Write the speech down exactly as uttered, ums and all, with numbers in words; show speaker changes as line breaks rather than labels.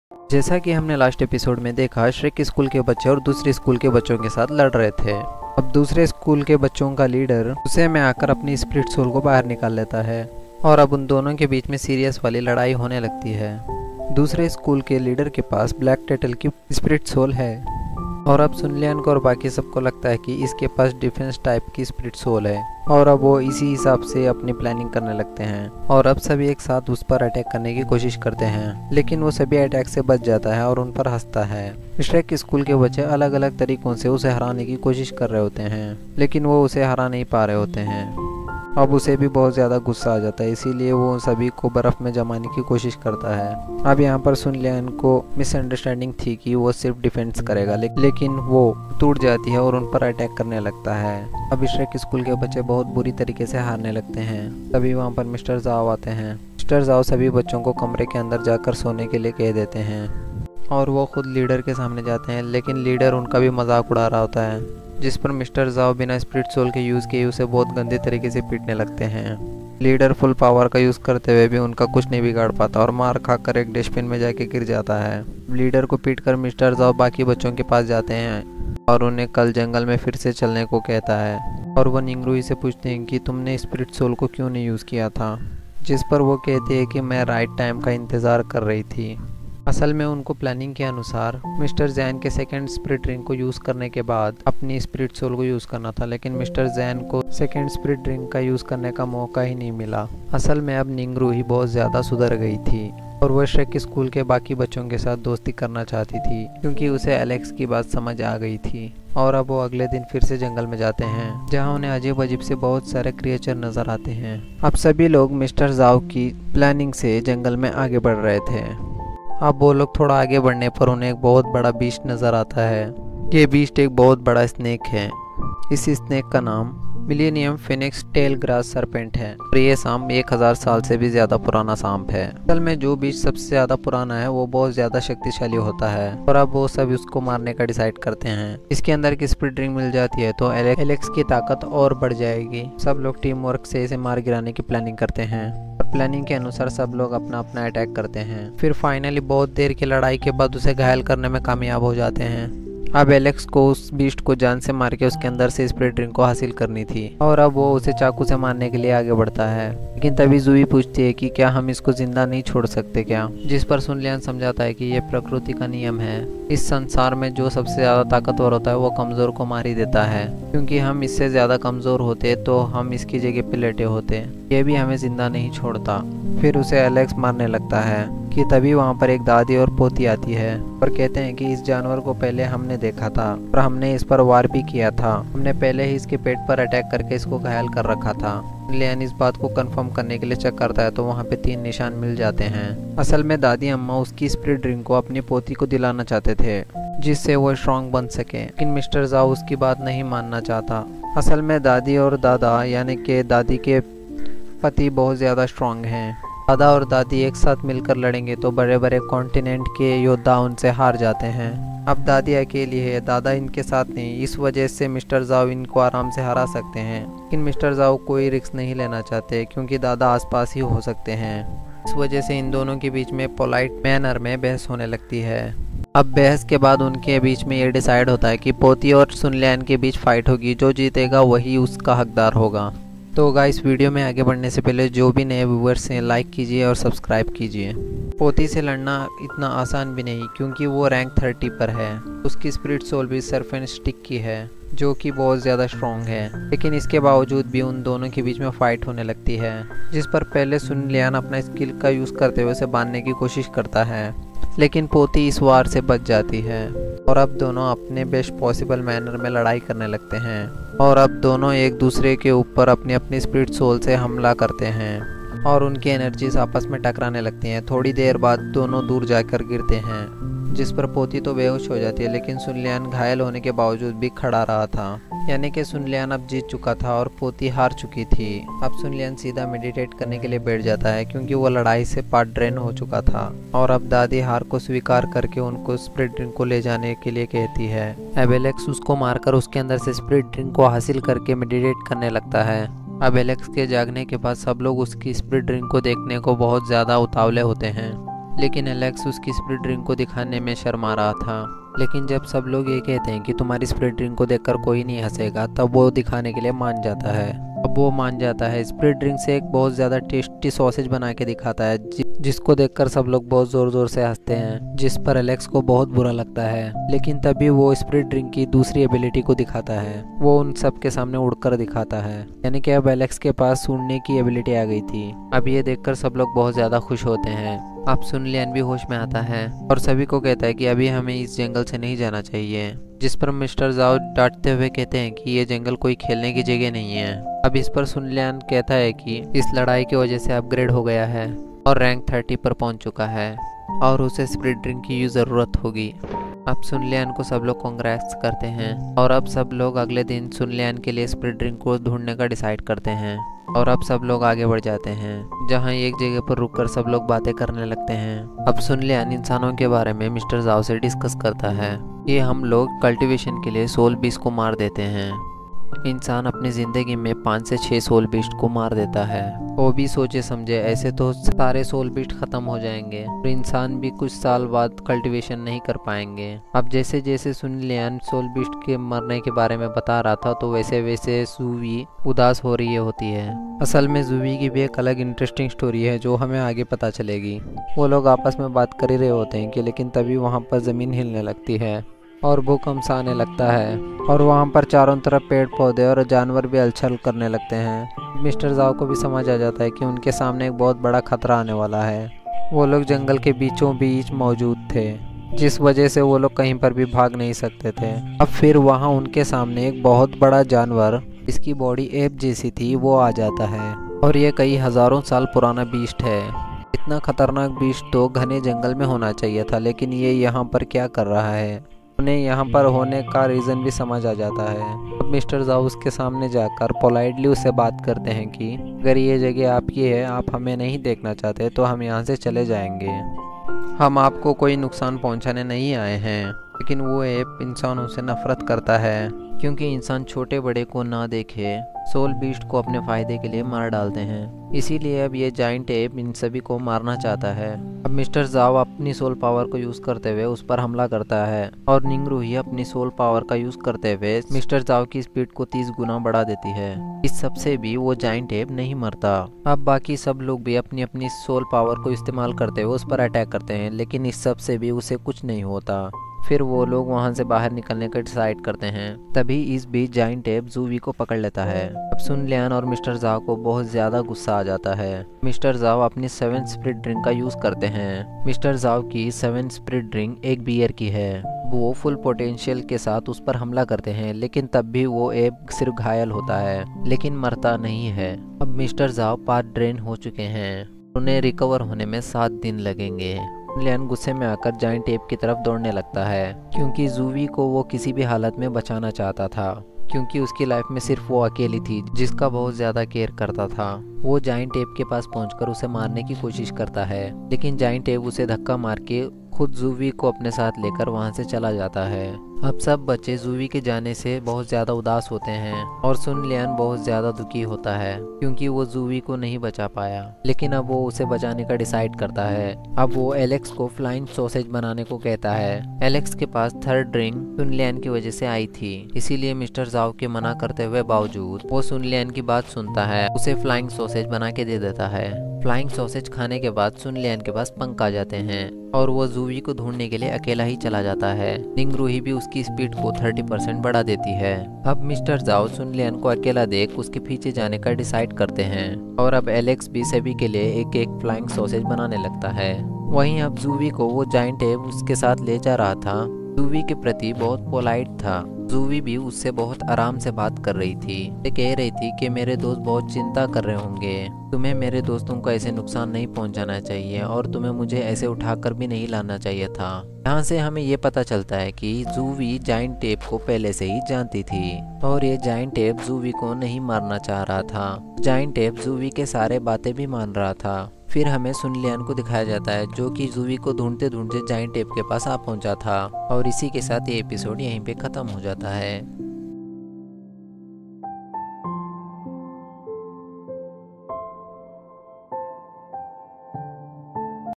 जैसा कि हमने लास्ट एपिसोड में देखा, श्रेक स्कूल के बच्चे और दूसरे स्कूल के बच्चों के साथ लड़ रहे थे। अब दूसरे स्कूल के बच्चों का लीडर गुस्से में आकर अपनी स्पिरिट सोल को बाहर निकाल लेता है और अब उन दोनों के बीच में सीरियस वाली लड़ाई होने लगती है। दूसरे स्कूल के लीडर के पास ब्लैक टर्टल की स्पिरिट सोल है और अब सुनलियन को और बाकी सबको लगता है कि इसके पास डिफेंस टाइप की स्पिरिट सोल है और अब वो इसी हिसाब से अपनी प्लानिंग करने लगते हैं और अब सभी एक साथ उस पर अटैक करने की कोशिश करते हैं, लेकिन वो सभी अटैक से बच जाता है और उन पर हंसता है। श्रेक स्कूल के बच्चे अलग अलग तरीकों से उसे हराने की कोशिश कर रहे होते हैं, लेकिन वो उसे हरा नहीं पा रहे होते हैं। अब उसे भी बहुत ज़्यादा गुस्सा आ जाता है, इसीलिए वो सभी को बर्फ़ में जमाने की कोशिश करता है। अब यहाँ पर सुनलियन को मिसअंडरस्टैंडिंग थी कि वो सिर्फ डिफेंस करेगा, ले, लेकिन वो टूट जाती है और उन पर अटैक करने लगता है। अब श्रेक स्कूल के बच्चे बहुत बुरी तरीके से हारने लगते हैं। तभी वहाँ पर मिस्टर जाओ आते हैं। मिस्टर जाओ सभी बच्चों को कमरे के अंदर जाकर सोने के लिए कह देते हैं और वो खुद लीडर के सामने जाते हैं, लेकिन लीडर उनका भी मजाक उड़ा रहा होता है, जिस पर मिस्टर जाओ बिना स्पिरिट सोल के यूज़ किए उसे बहुत गंदे तरीके से पीटने लगते हैं। लीडर फुल पावर का यूज़ करते हुए भी उनका कुछ नहीं बिगाड़ पाता और मार खाकर एक डस्टबिन में जाके गिर जाता है। लीडर को पीटकर मिस्टर जाओ बाकी बच्चों के पास जाते हैं और उन्हें कल जंगल में फिर से चलने को कहता है और वो निंगरूई से पूछते हैं कि तुमने स्पिरिट सोल को क्यों नहीं यूज़ किया था, जिस पर वो कहती है कि मैं राइट टाइम का इंतज़ार कर रही थी। असल में उनको प्लानिंग के अनुसार मिस्टर जैन के सेकंड स्पिरिट रिंग को यूज़ करने के बाद अपनी स्पिरिट सोल को यूज़ करना था, लेकिन मिस्टर जैन को सेकंड स्पिरिट रिंग का यूज़ करने का मौका ही नहीं मिला। असल में अब निंगरू ही बहुत ज़्यादा सुधर गई थी और वह श्रेक स्कूल के बाकी बच्चों के साथ दोस्ती करना चाहती थी, क्योंकि उसे एलेक्स की बात समझ आ गई थी। और अब वो अगले दिन फिर से जंगल में जाते हैं, जहाँ उन्हें अजीब अजीब से बहुत सारे क्रिएचर नजर आते हैं। अब सभी लोग मिस्टर जाओ की प्लानिंग से जंगल में आगे बढ़ रहे थे। अब वो लोग थोड़ा आगे बढ़ने पर उन्हें एक बहुत बड़ा बीस्ट नज़र आता है। ये बीस्ट एक बहुत बड़ा स्नेक है। इस स्नेक का नाम millennium phoenix tail grass serpent है और ये सांप एक हज़ार साल से भी ज़्यादा पुराना सांप है। असल में जो बीस्ट सबसे ज़्यादा पुराना है वो बहुत ज़्यादा शक्तिशाली होता है और अब वो सब उसको मारने का डिसाइड करते हैं। इसके अंदर की स्पिरिट रिंग मिल जाती है तो एलेक्स की ताकत और बढ़ जाएगी। सब लोग टीम वर्क से इसे मार गिराने की प्लानिंग करते हैं और प्लानिंग के अनुसार सब लोग अपना अपना अटैक करते हैं। फिर फाइनली बहुत देर की लड़ाई के बाद उसे घायल करने में कामयाब हो जाते हैं। अब एलेक्स को उस बीस्ट को जान से मार के उसके अंदर से स्पिरिट रिंग को हासिल करनी थी और अब वो उसे चाकू से मारने के लिए आगे बढ़ता है, लेकिन तभी जूही पूछती है कि क्या हम इसको जिंदा नहीं छोड़ सकते क्या, जिस पर सुनलियन समझाता है कि ये प्रकृति का नियम है। इस संसार में जो सबसे ज़्यादा ताकतवर होता है वो कमज़ोर को मार ही देता है, क्योंकि हम इससे ज़्यादा कमज़ोर होते तो हम इसकी जगह पे लेटे होते। ये भी हमें जिंदा नहीं छोड़ता। फिर उसे एलेक्स मारने लगता है कि तभी वहाँ पर एक दादी और पोती आती है और कहते हैं कि इस जानवर को पहले हमने देखा था और हमने इस पर वार भी किया था। हमने पहले ही इसके पेट पर अटैक करके इसको घायल कर रखा था। लियान इस बात को कंफर्म करने के लिए चेक करता है तो वहाँ पे तीन निशान मिल जाते हैं। असल में दादी अम्मा उसकी स्पिरिट रिंग को अपनी पोती को दिलाना चाहते थे, जिससे वो स्ट्रॉन्ग बन सके, लेकिन मिस्टर जाओ उसकी बात नहीं मानना चाहता। असल में दादी और दादा यानी कि दादी के पति बहुत ज़्यादा स्ट्रॉन्ग हैं। दादा और दादी एक साथ मिलकर लड़ेंगे तो बड़े बड़े कॉन्टिनेंट के योद्धा उनसे हार जाते हैं। अब दादी अकेली है, दादा इनके साथ नहीं, इस वजह से मिस्टर जाओ इनको आराम से हरा सकते हैं, लेकिन मिस्टर जाओ कोई रिस्क नहीं लेना चाहते क्योंकि दादा आसपास ही हो सकते हैं। इस वजह से इन दोनों के बीच में पोलाइट मैनर में बहस होने लगती है। अब बहस के बाद उनके बीच में ये डिसाइड होता है कि पोती और सुनलियन के बीच फाइट होगी, जो जीतेगा वही उसका हकदार होगा। तो गाइस वीडियो में आगे बढ़ने से पहले जो भी नए व्यूअर्स हैं लाइक कीजिए और सब्सक्राइब कीजिए। पोती से लड़ना इतना आसान भी नहीं क्योंकि वो रैंक थर्टी पर है। उसकी स्पिरिट सोल भी सर्फ एंड स्टिक की है जो कि बहुत ज़्यादा स्ट्रॉन्ग है, लेकिन इसके बावजूद भी उन दोनों के बीच में फाइट होने लगती है, जिस पर पहले सुनलियन अपना स्किल का यूज़ करते हुए उसे बांधने की कोशिश करता है, लेकिन पोती इस वार से बच जाती है और अब दोनों अपने बेस्ट पॉसिबल मैनर में लड़ाई करने लगते हैं और अब दोनों एक दूसरे के ऊपर अपनी अपनी स्पिरिट सोल से हमला करते हैं और उनकी एनर्जीज आपस में टकराने लगती हैं। थोड़ी देर बाद दोनों दूर जाकर गिरते हैं, जिस पर पोती तो बेहोश हो जाती है, लेकिन सुनलियन घायल होने के बावजूद भी खड़ा रहा था, यानी कि सुनलियन अब जीत चुका था और पोती हार चुकी थी। अब सुनलियन सीधा मेडिटेट करने के लिए बैठ जाता है क्योंकि वो लड़ाई से पार्ट ड्रेन हो चुका था और अब दादी हार को स्वीकार करके उनको स्पिरिट ड्रिंक को ले जाने के लिए कहती है। अब एलेक्स उसको मारकर उसके अंदर से स्पिरिट ड्रिंक को हासिल करके मेडिटेट करने लगता है। अब एलेक्स के जागने के बाद सब लोग उसकी स्पिरिट ड्रिंक को देखने को बहुत ज़्यादा उतावले होते हैं, लेकिन एलेक्स उसकी स्प्रिट ड्रिंक को दिखाने में शर्मा रहा था। लेकिन जब सब लोग ये कहते हैं कि तुम्हारी स्प्रिट ड्रिंक को देखकर कोई नहीं हंसेगा, तब वो दिखाने के लिए मान जाता है। अब वो मान जाता है। स्प्रिट ड्रिंक से एक बहुत ज़्यादा टेस्टी सॉसेज बना के दिखाता है, जि, जिसको देखकर सब लोग बहुत ज़ोर ज़ोर से हंसते हैं, जिस पर एलेक्स को बहुत बुरा लगता है। लेकिन तभी वो स्प्रिट ड्रिंक की दूसरी एबिलिटी को दिखाता है। वो उन सब के सामने उड़कर दिखाता है, यानी कि अब एलेक्स के पास उड़ने की एबिलिटी आ गई थी। अब ये देखकर सब लोग बहुत ज़्यादा खुश होते हैं। अब सुन लियान भी होश में आता है और सभी को कहता है कि अभी हमें इस जंगल से नहीं जाना चाहिए, जिस पर मिस्टर जाओ डांटते हुए कहते हैं कि ये जंगल कोई खेलने की जगह नहीं है। अब इस पर सुन लियान कहता है कि इस लड़ाई की वजह से अपग्रेड हो गया है और रैंक थर्टी पर पहुंच चुका है और उसे स्प्रिट ड्रिंक की ज़रूरत होगी। अब सुन लियान को सब लोग कांग्रेट्स करते हैं और अब सब लोग अगले दिन सुन लियान के लिए स्प्रिट ड्रिंक को ढूंढने का डिसाइड करते हैं। और अब सब लोग आगे बढ़ जाते हैं, जहां एक जगह पर रुककर सब लोग बातें करने लगते हैं। अब सुन लियान इंसानों के बारे में मिस्टर जाओ से डिस्कस करता है कि हम लोग कल्टीवेशन के लिए सोल बीस्ट को मार देते हैं। इंसान अपनी ज़िंदगी में पाँच से छः सोल बीस्ट को मार देता है। वो भी सोचे समझे, ऐसे तो सारे सोल बीस्ट ख़त्म हो जाएंगे और इंसान भी कुछ साल बाद कल्टीवेशन नहीं कर पाएंगे। अब जैसे जैसे सुन लियान सोल बीस्ट के मरने के बारे में बता रहा था, तो वैसे वैसे जूवी उदास हो रही होती है। असल में जूवी की भी एक अलग इंटरेस्टिंग स्टोरी है जो हमें आगे पता चलेगी। वो लोग आपस में बात कर ही रहे होते हैं कि लेकिन तभी वहाँ पर ज़मीन हिलने लगती है और भूकंप सा आने लगता है और वहाँ पर चारों तरफ पेड़ पौधे और जानवर भी हलचल करने लगते हैं। मिस्टर जाओ को भी समझ आ जाता है कि उनके सामने एक बहुत बड़ा खतरा आने वाला है। वो लोग जंगल के बीचों बीच मौजूद थे, जिस वजह से वो लोग कहीं पर भी भाग नहीं सकते थे। अब फिर वहाँ उनके सामने एक बहुत बड़ा जानवर, इसकी बॉडी एप जैसी थी, वो आ जाता है और ये कई हज़ारों साल पुराना बीस्ट है। इतना खतरनाक बीस्ट तो घने जंगल में होना चाहिए था, लेकिन ये यहाँ पर क्या कर रहा है। उन्हें यहाँ पर होने का रीज़न भी समझ आ जाता है। अब मिस्टर जाओ उसके सामने जाकर पोलाइटली उससे बात करते हैं कि अगर ये जगह आपकी है, आप हमें नहीं देखना चाहते, तो हम यहाँ से चले जाएंगे। हम आपको कोई नुकसान पहुँचाने नहीं आए हैं। लेकिन वो एप इंसानों से नफरत करता है, क्योंकि इंसान छोटे बड़े को ना देखे सोल बीस्ट को अपने फ़ायदे के लिए मार डालते हैं। इसीलिए अब ये जाइंट एप इन सभी को मारना चाहता है। अब मिस्टर जाओ अपनी सोल पावर को यूज़ करते हुए उस पर हमला करता है और निंगरू ही अपनी सोल पावर का यूज़ करते हुए मिस्टर जाओ की स्पीड को तीस गुना बढ़ा देती है। इस सब से भी वो जाइंट एप नहीं मरता। अब बाकी सब लोग भी अपनी अपनी सोल पावर को इस्तेमाल करते हुए उस पर अटैक करते हैं, लेकिन इस सब से भी उसे कुछ नहीं होता। फिर वो लोग वहाँ से बाहर निकलने का डिसाइड करते हैं। तभी इस बीच जाइंट एप जूवी को पकड़ लेता है। अब सुन लियान और मिस्टर जाओ को बहुत ज़्यादा गुस्सा आ जाता है। मिस्टर जाओ अपनी सेवन स्प्रिट ड्रिंक का यूज़ करते हैं। मिस्टर जाओ की सेवन स्प्रिट ड्रिंक एक बियर की है। वो फुल पोटेंशियल के साथ उस पर हमला करते हैं, लेकिन तब भी वो एप सिर्फ घायल होता है, लेकिन मरता नहीं है। अब मिस्टर जाओ पार्ट ड्रेन हो चुके हैं। उन्हें रिकवर होने में सात दिन लगेंगे। लियान गुस्से में आकर जाइंट एप की तरफ दौड़ने लगता है, क्योंकि जूवी को वो किसी भी हालत में बचाना चाहता था, क्योंकि उसकी लाइफ में सिर्फ वो अकेली थी जिसका बहुत ज़्यादा केयर करता था। वो जाइंट एप के पास पहुंचकर उसे मारने की कोशिश करता है, लेकिन जाइंट एप उसे धक्का मार के खुद जूवी को अपने साथ लेकर वहां से चला जाता है। अब सब बच्चे जूवी के जाने से बहुत ज़्यादा उदास होते हैं और सुन लियान बहुत ज़्यादा दुखी होता है, क्योंकि वो जूवी को नहीं बचा पाया। लेकिन अब वो उसे बचाने का डिसाइड करता है। अब वो एलेक्स को फ्लाइंग सॉसेज बनाने को कहता है। एलेक्स के पास थर्ड ड्रिंक सुन लियान की वजह से आई थी, इसीलिए मिस्टर जाओ के मना करते हुए बावजूद वो सुन लियान की बात सुनता है, उसे फ्लाइंग सॉसेज बना के दे देता है। फ्लाइंग सॉसेज खाने के बाद सुन लियान के पास पंख आ जाते हैं और वो जूवी को ढूंढने के लिए अकेला ही चला जाता है। निंगरू ही भी उसकी स्पीड को तीस परसेंट बढ़ा देती है। अब मिस्टर जाओ सुन लियान को अकेला देख उसके पीछे जाने का डिसाइड करते हैं और अब एलेक्स भी सभी के लिए एक एक फ्लाइंग सॉसेज बनाने लगता है। वहीं अब जूवी को वो जाइंट एप उसके साथ ले जा रहा था, जूवी के प्रति बहुत पोलाइट था। जूवी भी उससे बहुत आराम से बात कर रही थी। ये कह रही थी कि मेरे दोस्त बहुत चिंता कर रहे होंगे, तुम्हें मेरे दोस्तों को ऐसे नुकसान नहीं पहुंचाना चाहिए और तुम्हें मुझे ऐसे उठाकर भी नहीं लाना चाहिए था। यहाँ से हमें ये पता चलता है कि जूवी जाइंट एप को पहले से ही जानती थी और ये जाइंट एप जूवी को नहीं मारना चाह रहा था। जाइंट एप जूवी के सारे बातें भी मान रहा था। फिर हमें सुन लियान को दिखाया जाता है, जो कि जूवी को ढूंढते ढूंढते जाइंट एप के पास आ पहुंचा था। और इसी के साथ ये एपिसोड यहीं पे ख़त्म हो जाता है।